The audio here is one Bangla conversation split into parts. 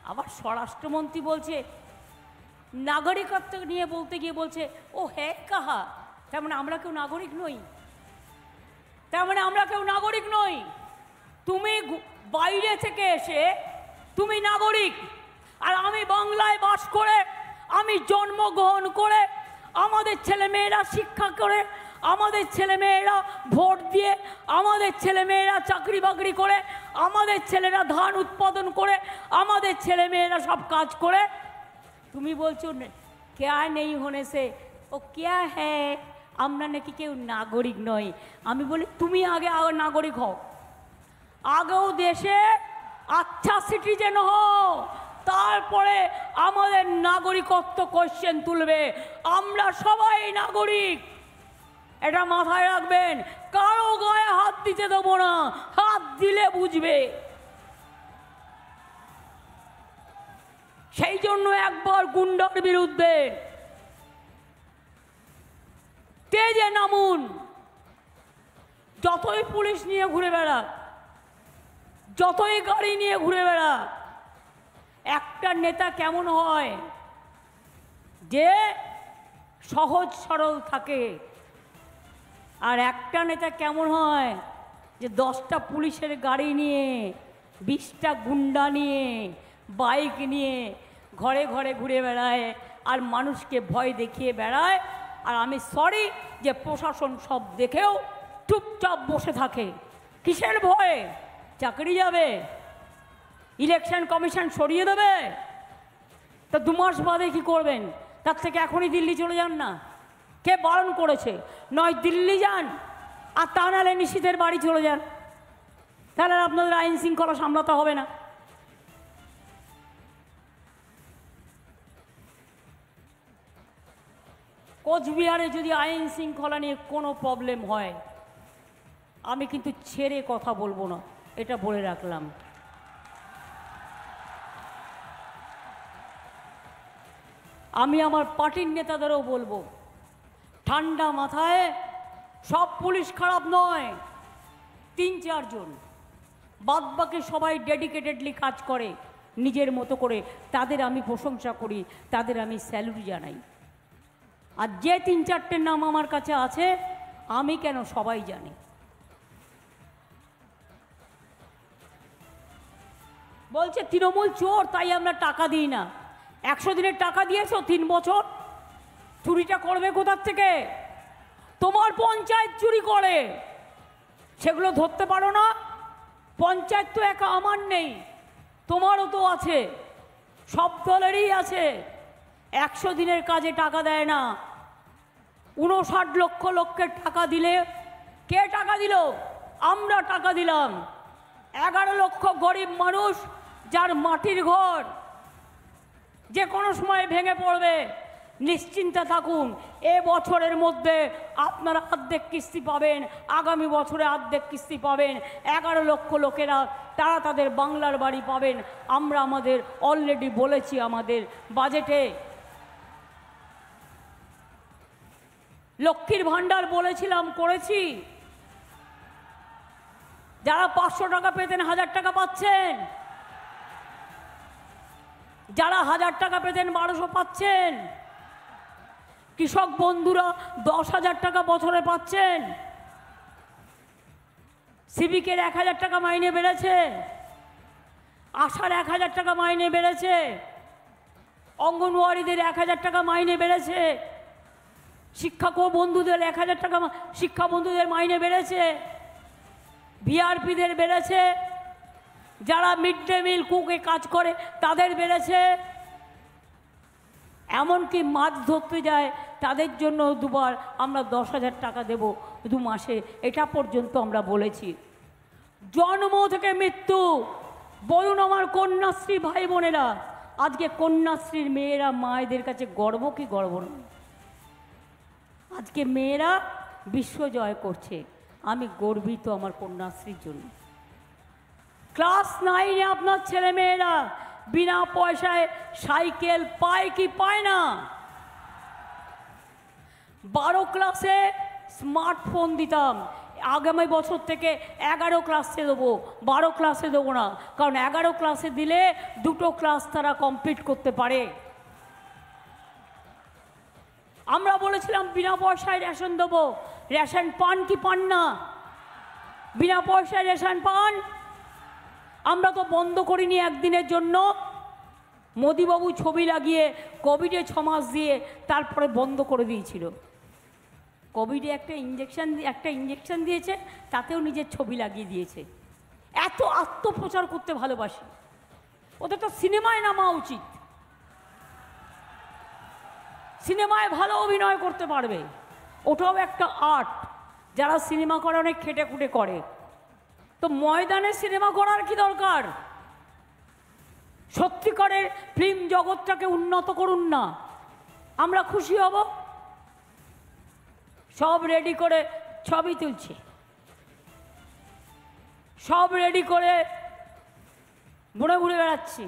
আবার স্বরাষ্ট্রমন্ত্রী বলছে নাগরিকত্ব নিয়ে বলতে গিয়ে বলছে ও হ্যাঁ কাহা, তার মানে আমরা কেউ নাগরিক নই, তার মানে আমরা কেউ নাগরিক নই। তুমি বাইরে থেকে এসে তুমি নাগরিক, আর আমি বাংলায় বাস করে, আমি জন্মগ্রহণ করে, আমাদের ছেলেমেয়েরা শিক্ষা করে, আমাদের ছেলেমেয়েরা ভোট দিয়ে, আমাদের ছেলেমেয়েরা চাকরি বাকরি করে, আমাদের ছেলেরা ধান উৎপাদন করে, আমাদের ছেলেমেয়েরা সব কাজ করে, তুমি বলছো ক্যা নেই হোনে সে ও ক্যা হ্যাঁ আমরা নাকি কেউ নাগরিক নয়। আমি বলি তুমি আগে নাগরিক হও, আগেও দেশে আচ্ছা সিটিজেন হও, তারপরে আমাদের নাগরিকত্ব কোশ্চেন তুলবে। আমরা সবাই নাগরিক, এটা মাথায় রাখবেন। কারো গায়ে হাত দিতে দেবো না, হাত দিলে বুঝবে। সেই জন্য একবার গুন্ডার বিরুদ্ধে তেজে নামুন। যতই পুলিশ নিয়ে ঘুরে বেড়া, যতই গাড়ি নিয়ে ঘুরে বেড়া, একটা নেতা কেমন হয় যে সহজ সরল থাকে, আর একটা নেতা কেমন হয় যে 10টা পুলিশের গাড়ি নিয়ে, 20টা গুন্ডা নিয়ে, বাইক নিয়ে ঘরে ঘরে ঘুরে বেড়ায় আর মানুষকে ভয় দেখিয়ে বেড়ায়। আর আমি সরি যে প্রশাসন সব দেখেও চুপচাপ বসে থাকে। কিসের ভয়ে? চাকরি যাবে, ইলেকশন কমিশন সরিয়ে দেবে, তা 2 মাস বাদে কি করবেন? তার থেকে এখনই দিল্লি চলে যান না। কে বারণ করেছে? নয় দিল্লি যান, আর তা নাহলে নিশীথের বাড়ি চলে যান, তাহলে আপনাদের আইন শৃঙ্খলা সামলাতে হবে না। কোচবিহারে যদি আইন শৃঙ্খলা নিয়ে কোনো প্রবলেম হয়, আমি কিন্তু ছেড়ে কথা বলবো না, এটা বলে রাখলাম। আমি আমার পার্টির নেতাদেরও বলবো, ঠান্ডা মাথায়, সব পুলিশ খারাপ নয়, 3-4 জন, বাদবাকি সবাই ডেডিকেটেডলি কাজ করে নিজের মতো করে, তাদের আমি প্রশংসা করি, তাদের আমি স্যালুট জানাই। আর যে 3-4টে নাম আমার কাছে আছে, আমি কেন সবাই জানে। বলছে তৃণমূল চোর, তাই আমরা টাকা দিই না। 100 দিনের টাকা দিয়েছো 3 বছর, চুরিটা করবে কোথার থেকে? তোমার পঞ্চায়েত চুরি করে, সেগুলো ধরতে পারো না? পঞ্চায়েত তো একা আমার নেই, তোমারও তো আছে, সব দলেরই আছে। 100 দিনের কাজে টাকা দেয় না। 59 লক্ষ লোকের টাকা দিলে, কে টাকা দিল? আমরা টাকা দিলাম। 11 লক্ষ গরিব মানুষ, যার মাটির ঘর যে কোনো সময় ভেঙে পড়বে, নিশ্চিন্তে থাকুন। এ বছরের মধ্যে আপনারা অর্ধেক কিস্তি পাবেন, আগামী বছরে অর্ধেক কিস্তি পাবেন। 11 লক্ষ লোকেরা তারা তাদের বাংলার বাড়ি পাবেন। আমরা আমাদের অলরেডি বলেছি, আমাদের বাজেটে লক্ষ্মীর ভাণ্ডার বলেছিলাম, করেছি। যারা 500 টাকা পেতেন 1000 টাকা পাচ্ছেন, যারা 1000 টাকা পেতেন 1200 পাচ্ছেন। কৃষক বন্ধুরা 10,000 টাকা বছরে পাচ্ছেন। সিভিকের 1000 টাকা মাইনে বেড়েছে, আশার 1000 টাকা মাইনে বেড়েছে, অঙ্গনওয়াড়িদের 1000 টাকা মাইনে বেড়েছে, শিক্ষক বন্ধুদের 1000 টাকা, শিক্ষা বন্ধুদের মাইনে বেড়েছে, ভিআরপিদের বেড়েছে, যারা মিড ডে মিল কুকে কাজ করে তাদের বেড়েছে, এমনকি মাছ ধরতে যায় তাদের জন্য 2বার আমরা 10,000 টাকা দেব 2 মাসে, এটা পর্যন্ত আমরা বলেছি। জন্ম থেকে মৃত্যু, বলুন আমার কন্যাশ্রী ভাই বোনেরা, আজকে কন্যাশ্রীর মেয়েরা মায়েদের কাছে গর্ব কি গর্ব না? আজকে মেয়েরা বিশ্ব জয় করছে, আমি গর্বিত আমার কন্যাশ্রীর জন্য। ক্লাস 9-এ আপনার ছেলে মেয়েরা বিনা পয়সায় সাইকেল পায় কি পায় না? 12 ক্লাসে স্মার্টফোন দিতাম, আগামী বছর থেকে 11 ক্লাসে দেবো, 12 ক্লাসে দেবো না, কারণ 11 ক্লাসে দিলে 2টো ক্লাস তারা কমপ্লিট করতে পারে। আমরা বলেছিলাম বিনা পয়সায় রেশন দেবো, রেশন পান কি পান না? বিনা পয়সায় রেশন পান? আমরা তো বন্ধ করিনি একদিনের জন্য। মোদিবাবু ছবি লাগিয়ে কোভিডে 6 মাস দিয়ে তারপরে বন্ধ করে দিয়েছিল। কোভিডে একটা ইঞ্জেকশন দিয়েছে, তাতেও নিজের ছবি লাগিয়ে দিয়েছে। এত আত্মপ্রচার করতে ভালোবাসি, ওদের তো সিনেমায় নামা উচিত। সিনেমায় ভালো অভিনয় করতে পারবে, ওটাও একটা আর্ট। যারা সিনেমা করে অনেক খেটে খুঁটে করে, তো ময়দানে সিনেমা করার কি দরকার? সত্যিকারের ফিল্ম জগৎটাকে উন্নত করুন না, আমরা খুশি হব। সব রেডি করে ছবি তুলছে, সব রেডি করে ঘুরে ঘুরে বেড়াচ্ছি।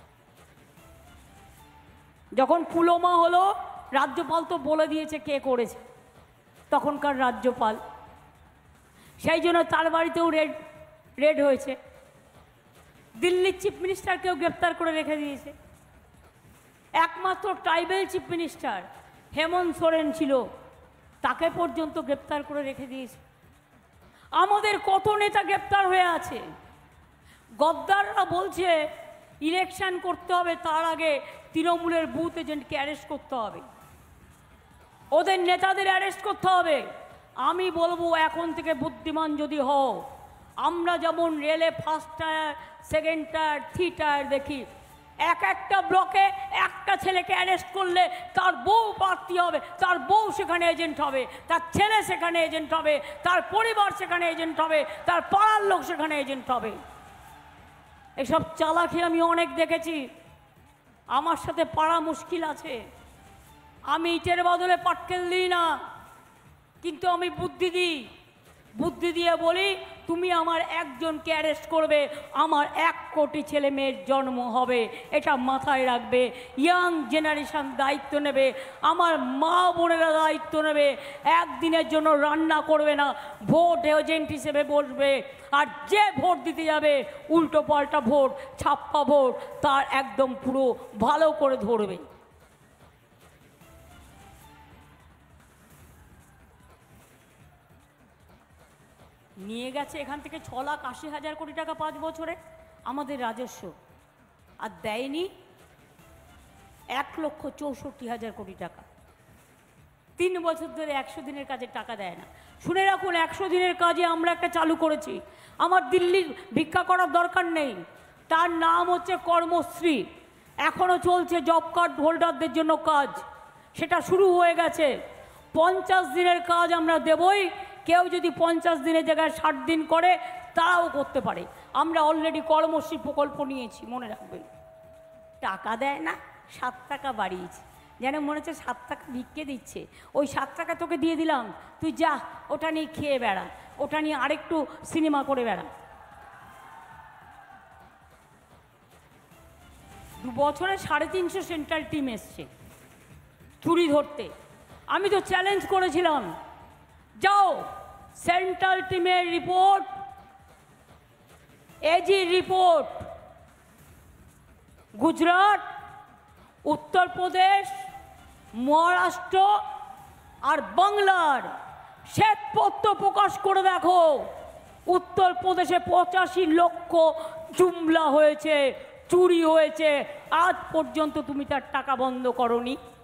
যখন পুলওয়ামা হলো, রাজ্যপাল তো বলে দিয়েছে কে করেছে, তখনকার রাজ্যপাল, সেই জন্য তার বাড়িতেও রেড হয়েছে। দিল্লির চিফ মিনিস্টারকেও গ্রেপ্তার করে রেখে দিয়েছে। একমাত্র tribal chief minister Hemant Soren ছিল, তাকে পর্যন্ত গ্রেপ্তার করে রেখে দিয়েছে। আমাদের কত নেতা গ্রেপ্তার হয়ে আছে। গদ্দাররা বলছে ইলেকশন করতে হবে, তার আগে তৃণমূলের বুথ এজেন্টকে অ্যারেস্ট করতে হবে, ওদের নেতাদের অ্যারেস্ট করতে হবে। আমি বলবো এখন থেকে বুদ্ধিমান যদি হও, আমরা যেমন রেলে first tier, second tier, 3 tier দেখি, একটা ব্লকে একটা ছেলেকে অ্যারেস্ট করলে তার বউ প্রার্থী হবে, তার বউ সেখানে এজেন্ট হবে, তার ছেলে সেখানে এজেন্ট হবে, তার পরিবার সেখানে এজেন্ট হবে, তার পাড়ার লোক সেখানে এজেন্ট হবে। এসব চালাকি আমি অনেক দেখেছি। আমার সাথে পাড়া মুশকিল আছে। আমি ইটের বদলে পাটকেল দিই না, কিন্তু আমি বুদ্ধি দিই। বুদ্ধি দিয়ে বলি, তুমি আমার একজনকে অ্যারেস্ট করবে, আমার 1 কোটি ছেলে মেয়ের জন্ম হবে, এটা মাথায় রাখবে। ইয়াং জেনারেশন দায়িত্ব নেবে, আমার মা বোনেরা দায়িত্ব নেবে। একদিনের জন্য রান্না করবে না, ভোট এজেন্ট হিসেবে বসবে। আর যে ভোট দিতে যাবে উল্টো পাল্টা ভোট, ছাপ্পা ভোট, তার একদম পুরো ভালো করে ধরবে। নিয়ে গেছে এখান থেকে 6,80,000 কোটি টাকা 5 বছরে আমাদের রাজস্ব, আর দেয়নি 1,64,000 কোটি টাকা। 3 বছর ধরে 100 দিনের কাজে টাকা দেয় না। শুনে রাখুন, 100 দিনের কাজে আমরা একটা চালু করেছি। আমার দিল্লির ভিক্ষা করার দরকার নেই, তার নাম হচ্ছে কর্মশ্রী। এখনও চলছে জব কার্ড হোল্ডারদের জন্য কাজ, সেটা শুরু হয়ে গেছে। 50 দিনের কাজ আমরা দেবই। কেউ যদি 50 দিনের জায়গায় 60 দিন করে, তারাও করতে পারে। আমরা অলরেডি কর্মশ্রী প্রকল্প নিয়েছি, মনে রাখবেন। টাকা দেয় না, 7 টাকা বাড়িয়েছে, যেন মনে হচ্ছে 7 টাকা ভিক্ষে দিচ্ছে। ওই 7 টাকা তোকে দিয়ে দিলাম, তুই যা ওটা নিয়ে খেয়ে বেড়া, ওটা নিয়ে আরেকটু সিনেমা করে বেড়া। 2 বছরে 350 সেন্ট্রাল টিম এসছে চুরি ধরতে। আমি তো চ্যালেঞ্জ করেছিলাম, যাও সেন্ট্রাল টিমের report, AG report Gujarat, Uttar Pradesh, Maharashtra আর বাংলার শ্বেতপত্র প্রকাশ করে দেখো। উত্তরপ্রদেশে 85 লক্ষ জুমলা হয়েছে, চুরি হয়েছে, আজ পর্যন্ত তুমি তার টাকা বন্ধ করনি।